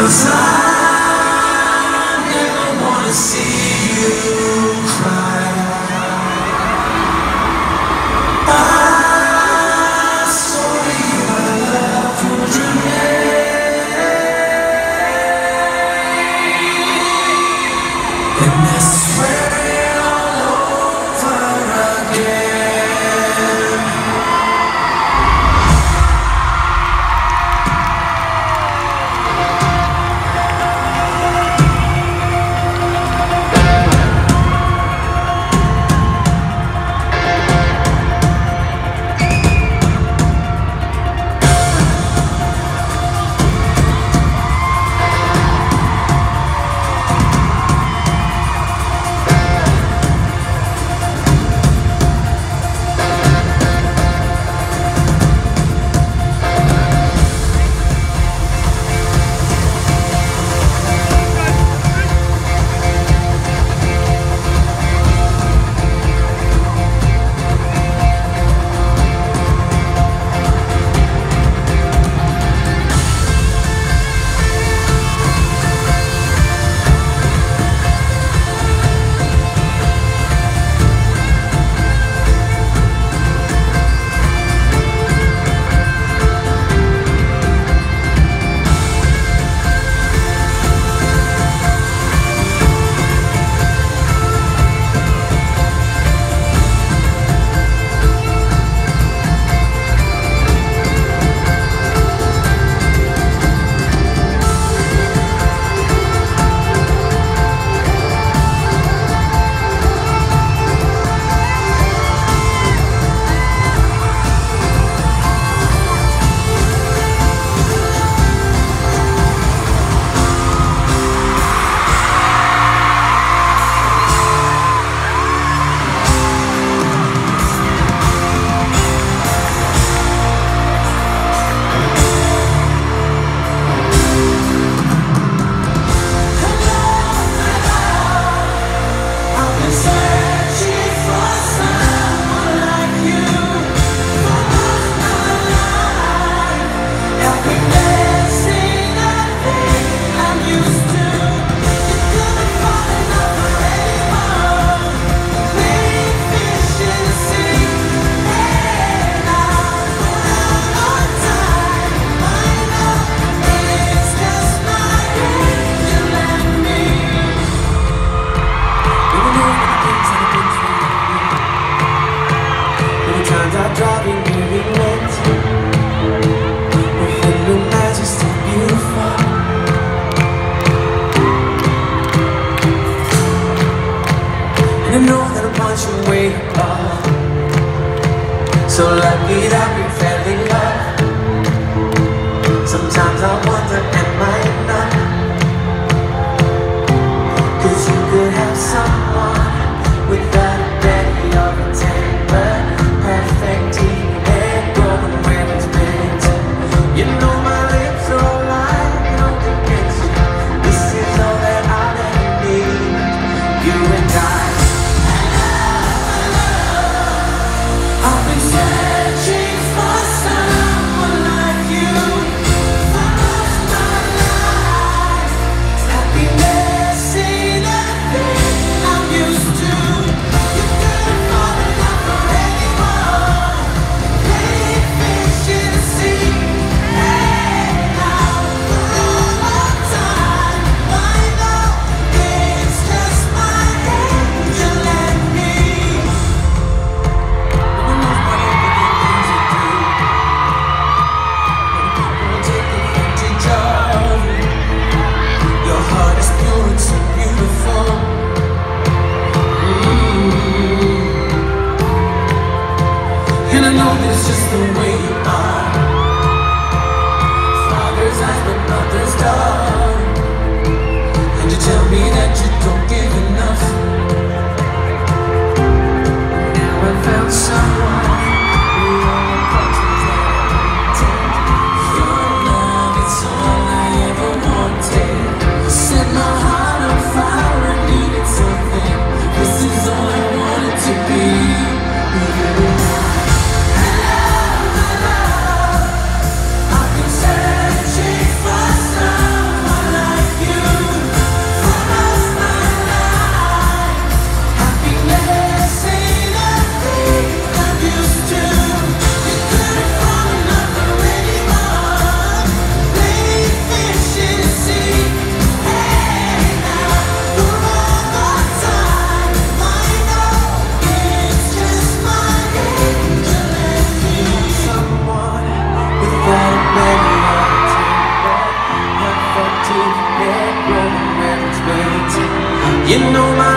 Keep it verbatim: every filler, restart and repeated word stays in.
'Cause I never wanna see you cry. I saw you, my love, would you and I swear it all over again. I know that I'm on your way above. So lucky that we fell in love. Sometimes I wonder, am I enough? 'Cause you could have someone without a belly or a temper, perfect team and going where it's meant. You know my lips are all lying on the picture. This is all that I'll ever need. You and I. I've been searching for someone like you. You know my